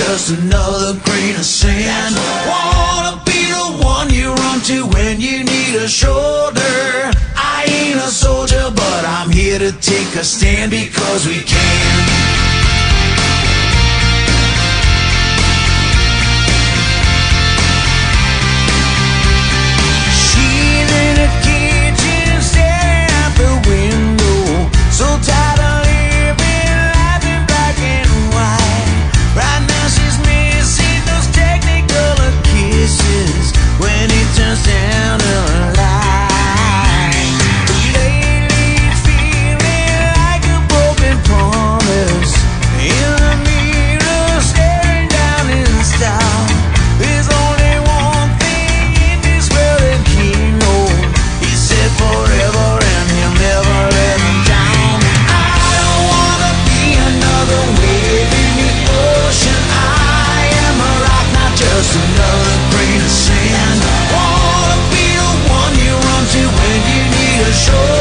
just another grain of sand. Wanna be the one you run to when you need a shoulder. I ain't a soldier, but I'm here to take a stand because we can. Just another grain of sand. Wanna be the one you run to when you need a shoulder.